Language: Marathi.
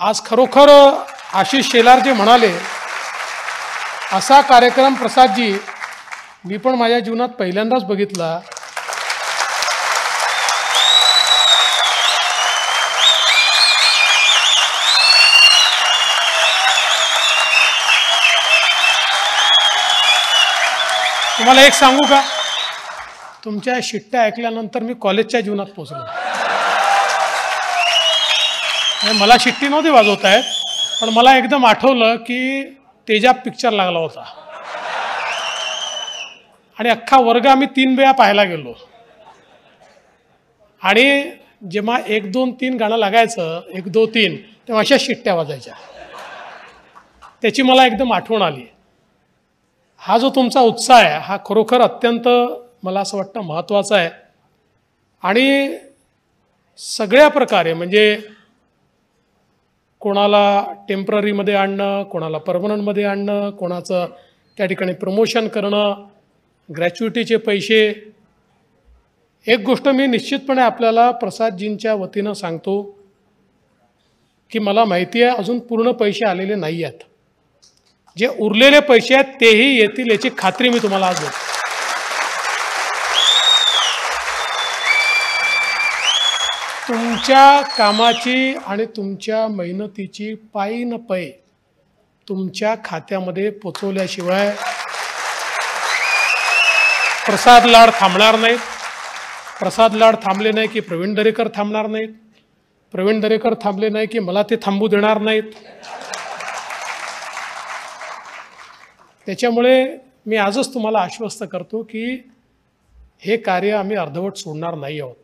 आज खरोखर आशिष शेलार जे म्हणाले असा कार्यक्रम प्रसादजी मी पण माझ्या जीवनात पहिल्यांदाच बघितला। तुम्हाला एक सांगू का, तुमच्या शिट्ट्या ऐकल्यानंतर मी कॉलेजच्या जीवनात पोहोचलो। मला शिट्टी नव्हती वाजवता येत, पण मला एकदम आठवलं की तेजाब पिक्चर लागला होता आणि अख्खा वर्ग आम्ही 3 वेळा पाहायला गेलो आणि जेव्हा 1 2 3 गाणं लागायचं 1 2 3 तेव्हा अशा शिट्ट्या वाजायच्या। त्याची मला एकदम आठवण आली। हा जो तुमचा उत्साह आहे हा खरोखर अत्यंत मला असं वाटतं महत्त्वाचा आहे आणि सगळ्या प्रकारे म्हणजे कोणाला टेम्पररीमध्ये आणणं, कोणाला परमनंटमध्ये आणणं, कोणाचं त्या ठिकाणी प्रमोशन करणं, ग्रॅच्युइटीचे पैसे। एक गोष्ट मी निश्चितपणे आपल्याला प्रसादजींच्या वतीनं सांगतो की मला माहिती आहे अजून पूर्ण पैसे आलेले नाही आहेत। जे उरलेले पैसे आहेत तेही येतील याची खात्री मी तुम्हाला आज देतो। तुमच्या कामाची आणि तुमच्या मेहनतीची पायी न पै तुमच्या खात्यामध्ये पोचवल्याशिवाय प्रसाद लाड थांबणार नाहीत। प्रसाद लाड थांबले नाही की प्रवीण दरेकर थांबणार नाहीत। प्रवीण दरेकर थांबले नाही की मला ते थांबू देणार नाहीत। त्याच्यामुळे मी आजच तुम्हाला आश्वस्त करतो की हे कार्य आम्ही अर्धवट सोडणार नाही आहोत।